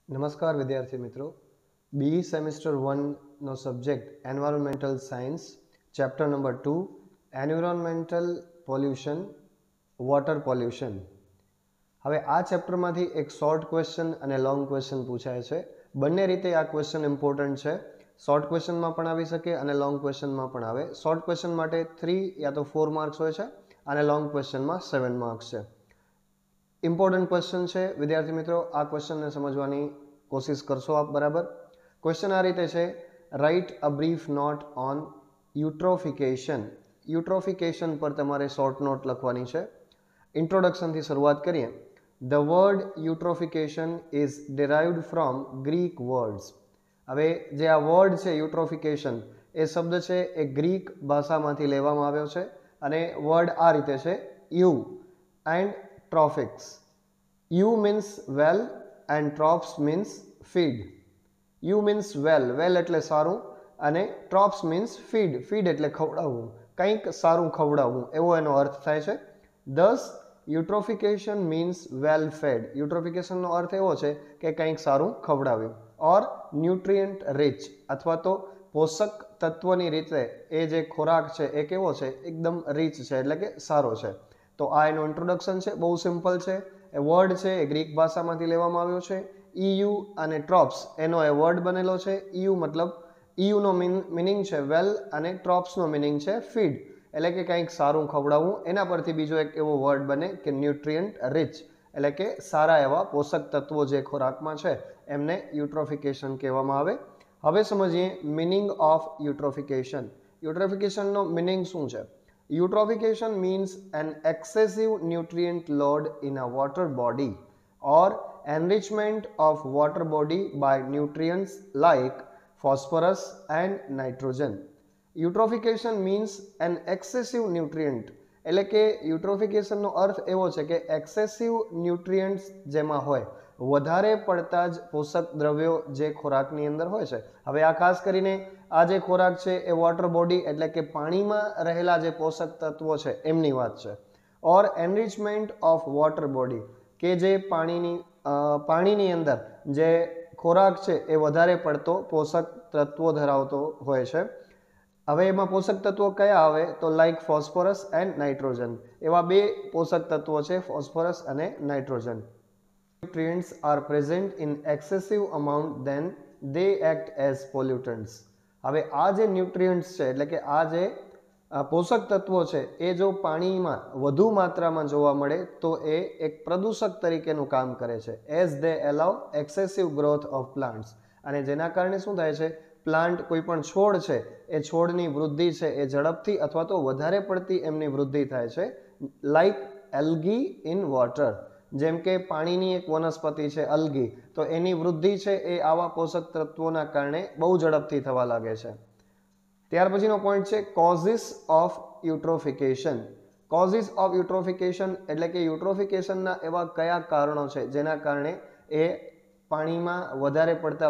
નમસ્કાર વિદ્યાર્થી મિત્રો. BE સેમિસ્ટર 1 નો subject environmental science, chapter number 2 environmental pollution, water pollution. હવે આ ચેપ્ટરમાંથી એક શોર્ટ ક્વેશ્ચન અને લોંગ ક્વેશ્ચન પૂછાય છે. બંને રીતે આ ક્વેશ્ચન ઇમ્પોર્ટન્ટ છે. શોર્ટ ક્વેશ્ચનમાં પણ આવી શકે અને લોંગ ક્વેશ્ચનમાં પણ આવે. શોર્ટ ક્વેશ્ચન માટે 3 યા તો 4 માર્ક્સ હોય છે અને લોંગ ક્વેશ્ચનમાં 7 માર્ક્સ છે. ઇમ્પોર્ટન્ટ ક્વેશ્ચન છે વિદ્યાર્થી મિત્રો. આ ક્વેશ્ચનને સમજવાની કોશિશ કરશો આપ બરાબર. ક્વેશ્ચન આ રીતે છે, write a brief note on eutrophication. Eutrophication પર તમારે શોર્ટ નોટ લખવાની છે. ઇન્ટ્રોડક્શનથી શરૂઆત કરીએ. The word eutrophication is derived from Greek words. હવે જે આ વર્ડ છે યુટ્રોફિકેશન એ શબ્દ છે એ ગ્રીક ભાષામાંથી લેવામાં આવ્યો છે અને વર્ડ આ રીતે છે, eu and trophics. Eu means well and trops means feed. Eu means well, well એટલે સારું, અને ટ્રોપ્સ મીન્સ ફીડ, ફીડ એટલે ખવડાવવું, કંઈક સારું ખવડાવવું એવો એનો અર્થ થાય છે. દસ યુટ્રોફિકેશન મીન્સ વેલ ફેડ. યુટ્રોફિકેશનનો અર્થ એવો છે કે કંઈક સારું ખવડાવ્યું. ઓર ન્યુટ્રિયન્ટ રિચ અથવા તો પોષક તત્વની રીતે એ જે ખોરાક છે એ કેવો છે, એકદમ રીચ છે એટલે કે સારો છે. તો આ એનું ઇન્ટ્રોડક્શન છે, બહુ સિમ્પલ છે. એ વર્ડ છે એ ગ્રીક ભાષામાંથી લેવામાં આવ્યો છે. EU અને ટ્રોપ્સ એનો એ વર્ડ બનેલો છે. EU મતલબ EUનો મિનિંગ છે વેલ અને ટ્રોપ્સનો મિનિંગ છે ફીડ, એટલે કે કંઈક સારું ખવડાવવું. એના પરથી બીજો એક એવો વર્ડ બને કે ન્યુટ્રિયન્ટ રિચ, એટલે કે સારા એવા પોષક તત્વો જે ખોરાકમાં છે એમને યુટ્રોફિકેશન કહેવામાં આવે. હવે સમજીએ મિનિંગ ઓફ યુટ્રોફિકેશન. યુટ્રોફિકેશનનો મિનિંગ શું છે? Eutrophication means an excessive nutrient load in a water body or enrichment of water body by nutrients like phosphorus and nitrogen. Eutrophication means an excessive nutrient, એટલે કે યુટ્રોફિકેશનનો અર્થ એવો છે કે એક્સેસિવ ન્યુટ્રિયન્ટ્સ જેમાં હોય, વધારે પડતા જ પોષક દ્રવ્યો જે ખોરાકની અંદર હોય છે. હવે આ ખાસ કરીને આ જે ખોરાક છે એ વોટર બોડી એટલે કે પાણીમાં રહેલા જે પોષક તત્વો છે એમની વાત છે. Or enrichment of water body, કે જે પાણીની અંદર જે ખોરાક છે એ વધારે પડતો પોષક તત્વો ધરાવતો હોય છે. હવે એમાં પોષક તત્વો કયા આવે તો લાઈક ફોસ્ફરસ એન્ડ નાઇટ્રોજન. એવા બે પોષક તત્વો છે, ફોસ્ફરસ અને nitrogen. Nutrients are present in excessive amount, then they act as pollutants. હવે આ જે ન્યુટ્રિયન્ટ્સ છે એટલે કે આ જે પોષક તત્વો છે એ જો પાણીમાં વધુ માત્રામાં જોવા મળે તો એ એક પ્રદૂષક તરીકેનું કામ કરે છે. As they allow excessive growth of plants, અને જેના કારણે શું થાય છે, પ્લાન્ટ કોઈ પણ છોડ છે એ છોડની વૃદ્ધિ છે એ ઝડપથી અથવા તો વધારે પડતી એમની વૃદ્ધિ થાય છે. લાઈક એલ્ગી ઇન વોટર, જેમ કે પાણીની એક વનસ્પતિ છે અલ્ગી, તો એની વૃદ્ધિ છે એ આવા પોષક તત્વોના કારણે બહુ ઝડપથી થવા લાગે છે. ત્યાર પછીનો પોઈન્ટ છે causes of eutrophication. Causes of eutrophication એટલે કે યુટ્રોફિકેશનના એવા કયા કારણો છે જેના કારણે એ પાણીમાં વધારે પડતા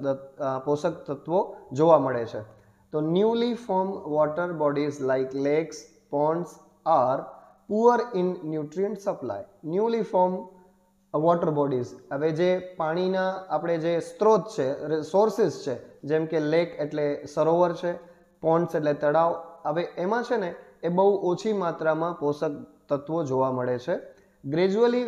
પોષક તત્વો જોવા મળે છે. તો newly form water bodies like lakes, ponds are poor in nutrient supply. Newly form water bodies, હવે જે પાણીના આપણે જે સ્ત્રોત છે, સોર્સિસ છે, જેમ કે લેક એટલે સરોવર છે, પોન્ડ્સ એટલે તળાવ, હવે એમાં છે ને એ બહુ ઓછી માત્રામાં પોષક તત્વો જોવા મળે છે. Gradually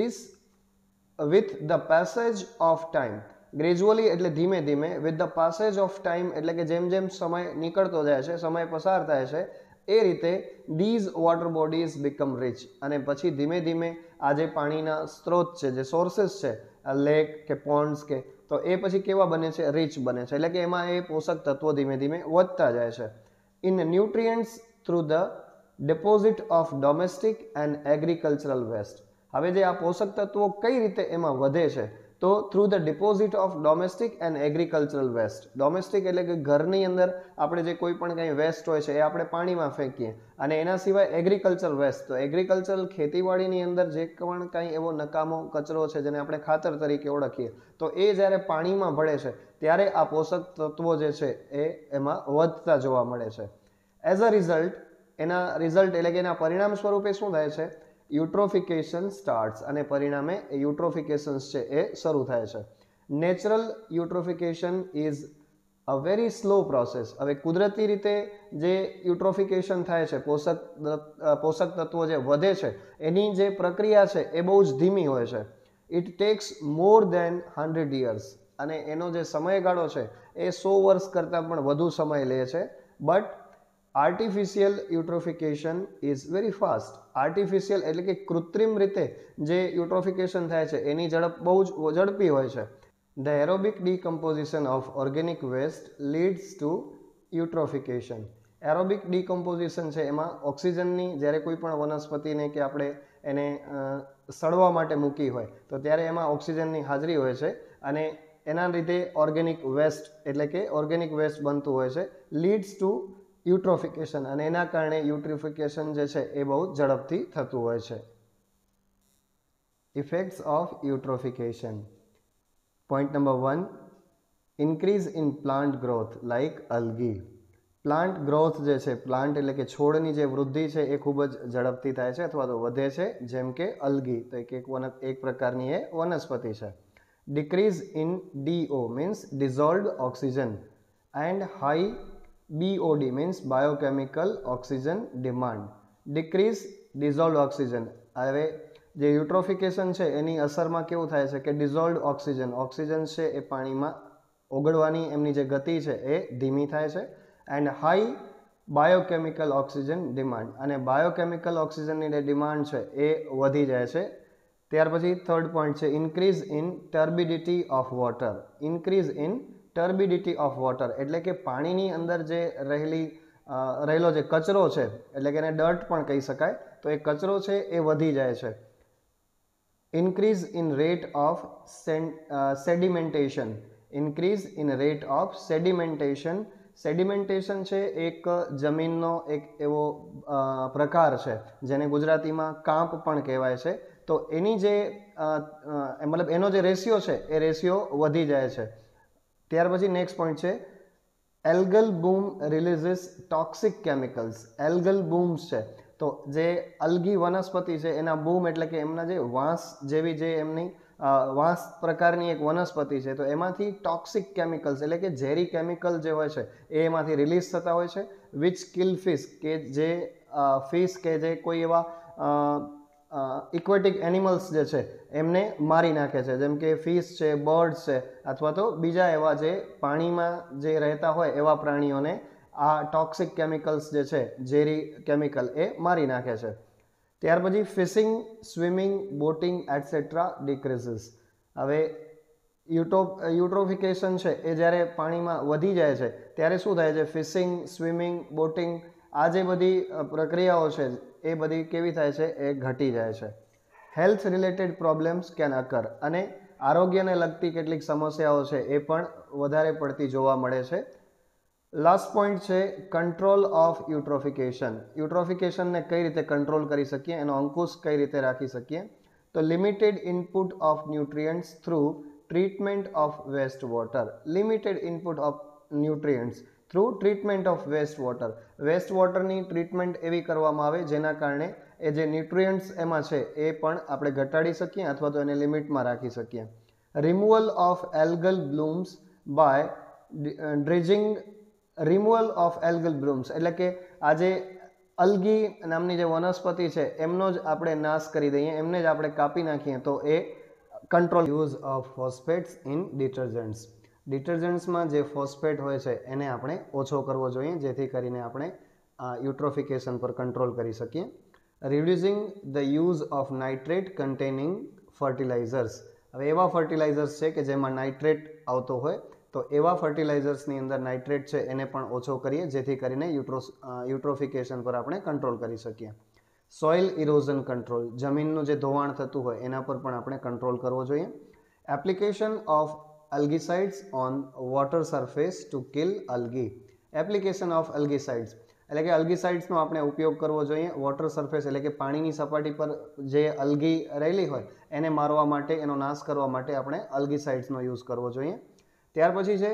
with the passage of time. Gradually એટલે ધીમે ધીમે, with the passage of time એટલે કે જેમ જેમ સમય નીકળતો જાય છે, સમય પસાર થાય છે, એ રીતે these water bodies become rich, અને પછી ધીમે ધીમે આ જે પાણીના સ્ત્રોત છે, જે સોર્સિસ છે, લેક કે પોન્ડ્સ કે, તો એ પછી કેવા બને છે, રીચ બને છે, એટલે કે એમાં એ પોષક તત્વો ધીમે ધીમે વધતા જાય છે. In nutrients through the deposit of domestic and agricultural waste. હવે જે આ પોષક તત્વો કઈ રીતે એમાં વધે છે તો through the deposit of domestic and agricultural waste. Domestic એટલે કે ઘરની અંદર આપણે જે કોઈ પણ કંઈ વેસ્ટ હોય છે એ આપણે પાણીમાં ફેંકીએ, અને એના સિવાય એગ્રીકલ્ચર વેસ્ટ, તો એગ્રીકલ્ચરલ ખેતીવાડીની અંદર જે પણ કંઈ એવો નકામો કચરો છે જેને આપણે ખાતર તરીકે ઓળખીએ, તો એ જ્યારે પાણીમાં ભળે છે ત્યારે આ પોષક તત્વો જે છે એ એમાં વધતા જોવા મળે છે. એઝ અ રિઝલ્ટ, એના રિઝલ્ટ એટલે કે એના પરિણામ સ્વરૂપે શું થાય છે, યુટ્રોફિકેશન સ્ટાર્ટ્સ, અને પરિણામે યુટ્રોફિકેશન્સ છે એ શરૂ થાય છે. Natural eutrophication is a very slow process. હવે કુદરતી રીતે જે યુટ્રોફિકેશન થાય છે, પોષક તત્વો જે વધે છે એની જે પ્રક્રિયા છે એ બહુ જ ધીમી હોય છે. It takes more than 100 years, અને એનો જે સમયગાળો છે એ 100 વર્ષ કરતાં પણ વધુ સમય લે છે. But artificial eutrophication is very fast. Artificial એટલે કે કૃત્રિમ રીતે જે યુટ્રોફિકેશન થાય છે એની ઝડપ બહુ જ ઝડપી હોય છે. The aerobic decomposition of organic waste leads to eutrophication. Aerobic decomposition છે એમાં ઓક્સિજનની જ્યારે કોઈ પણ વનસ્પતિને કે આપણે એને સડવા માટે મૂકી હોય તો ત્યારે એમાં ઓક્સિજનની હાજરી હોય છે, અને એના લીધે ઓર્ગેનિક વેસ્ટ એટલે કે ઓર્ગેનિક વેસ્ટ બનતું હોય છે, લીડ્સ ટુ યુટ્રોફિકેશન, અને એના કારણે યુટ્રોફિકેશન જે છે એ બહુ ઝડપથી થતું હોય છે. Effects of eutrophication. Point number 1, increase in plant growth like algae. Plant growth જે છે, પ્લાન્ટ એટલે કે છોડની જે વૃદ્ધિ છે એ ખૂબ જ ઝડપથી થાય છે અથવા તો વધે છે, જેમ કે અલ્ગી, તો એક પ્રકારની એ વનસ્પતિ છે. Decrease in DO means dissolved oxygen and high BOD means biochemical oxygen demand. Decrease dissolved oxygen. હવે જે યુટ્રોફિકેશન છે એની અસરમાં કેવું થાય છે કે ડિઝોલ્વડ ઓક્સિજન છે એ પાણીમાં ઓગળવાની એમની જે ગતિ છે એ ધીમી થાય છે. And high biochemical oxygen demand, અને બાયોકેમિકલ ઓક્સિજનની જે ડિમાન્ડ છે એ વધી જાય છે. ત્યાર પછી થર્ડ પોઈન્ટ છે increase in turbidity of water. Increase in turbidity of water એટલે કે પાણીની અંદર જે રહેલો જે કચરો છે, એટલે કે એને ડર્ટ પણ કહી શકાય, તો એ કચરો છે એ વધી જાય છે. Increase in rate of sedimentation. Increase in rate of sedimentation. Sedimentation છે એક જમીનનો એક એવો પ્રકાર છે જેને ગુજરાતીમાં કાંપ પણ કહેવાય છે. તો એની જે મતલબ એનો જે રેશિયો છે એ રેશિયો વધી જાય છે. ત્યાર પછી નેક્સ્ટ પોઈન્ટ છે એલ્ગલ બૂમ રિલીઝિસ ટોક્સિક કેમિકલ્સ. એલ્ગલ બૂમ્સ છે, તો જે અલ્ગી વનસ્પતિ છે એના બૂમ એટલે કે એમના જે વાંસ જેવી જે એમની વાંસ પ્રકારની એક વનસ્પતિ છે, તો એમાંથી ટોક્સિક કેમિકલ્સ એટલે કે ઝેરી કેમિકલ જે હોય છે એ એમાંથી રિલીઝ થતા હોય છે. વિચ કિલ ફિશ, કે જે ફિશ કે જે કોઈ એવા ઇક્વેટિક એનિમલ્સ જે છે એમને મારી નાખે છે, જેમ કે ફિશ છે, બર્ડ્સ છે, અથવા તો બીજા એવા જે પાણીમાં જે રહેતા હોય એવા પ્રાણીઓને આ ટોક્સિક કેમિકલ્સ જે છે, ઝેરી કેમિકલ, એ મારી નાખે છે. ત્યાર પછી fishing, swimming, boating etcetera decreases. હવે યુટ્રોફિકેશન છે એ જ્યારે પાણીમાં વધી જાય છે ત્યારે શું થાય છે, ફિશિંગ, સ્વિમિંગ, બોટિંગ, આ જે બધી પ્રક્રિયાઓ છે એ બધી કેવી થાય છે, એ ઘટી જાય છે. Health related problems can occur, અને આરોગ્યને લગતી કેટલીક સમસ્યાઓ છે એ પણ વધારે પડતી જોવા મળે છે. લાસ્ટ પોઈન્ટ છે કંટ્રોલ ઓફ યુટ્રોફિકેશન. યુટ્રોફિકેશનને કઈ રીતે કંટ્રોલ કરી શકીએ, એનો અંકુશ કઈ રીતે રાખી શકીએ. તો limited input of nutrients through treatment of waste water. Limited input of nutrients through treatment of waste water. Waste વોટરની ટ્રીટમેન્ટ એવી કરવામાં આવે જેના કારણે એ જે ન્યુટ્રિયન્ટ્સ એમાં છે એ પણ આપણે ઘટાડી શકીએ અથવા તો એને લિમિટમાં રાખી શકીએ. Removal of algal blooms by dredging. Removal of algal blooms એટલે કે આ જે અલ્ગી નામની જે વનસ્પતિ છે એમનો જ આપણે નાશ કરી દઈએ, એમને જ આપણે કાપી નાખીએ તો એ control. Use of phosphates in detergents. ડિટર્જન્ટ્સમાં જે ફોસ્ફેટ હોય છે એને આપણે ઓછો કરવો જોઈએ જેથી કરીને આપણે યુટ્રોફિકેશન પર કંટ્રોલ કરી શકીએ. Reducing the use of nitrate containing fertilizers. હવે એવા ફર્ટિલાઇઝર્સ છે કે જેમાં નાઇટ્રેટ આવતો હોય, તો એવા ફર્ટિલાઇઝર્સની અંદર નાઇટ્રેટ છે એને પણ ઓછો કરીએ જેથી કરીને યુટ્રોફિકેશન પર આપણે કંટ્રોલ કરી શકીએ. Soil erosion control. જમીનનું જે ધોવાણ થતું હોય એના પર પણ આપણે કંટ્રોલ કરવો જોઈએ. Application of algicides on water surface to kill algae. Application of algicides એટલે કે અલ્ગીસાઇડ્સનો આપણે ઉપયોગ કરવો જોઈએ વોટર સરફેસ એટલે કે પાણીની સપાટી પર જે અલ્ગી રહેલી હોય એને મારવા માટે, એનો નાશ કરવા માટે આપણે અલ્ગીસાઇડ્સનો યુઝ કરવો જોઈએ. ત્યાર પછી છે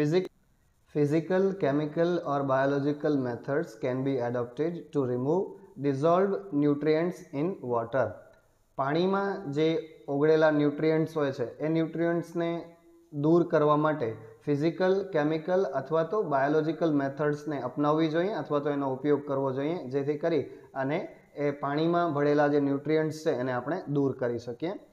physical, chemical or biological methods can be adopted to remove dissolved nutrients in water. પાણીમાં જે ઓગળેલા ન્યુટ્રિયન્ટ્સ હોય છે એ ન્યુટ્રિયન્ટ્સને દૂર કરવા માટે ફિઝિકલ, કેમિકલ અથવા તો બાયોલોજિકલ મેથડ્સને અપનાવવી જોઈએ અથવા તો એનો ઉપયોગ કરવો જોઈએ, જેથી કરી અને એ પાણીમાં ભળેલા જે ન્યુટ્રિયન્ટ્સ છે એને આપણે દૂર કરી શકીએ.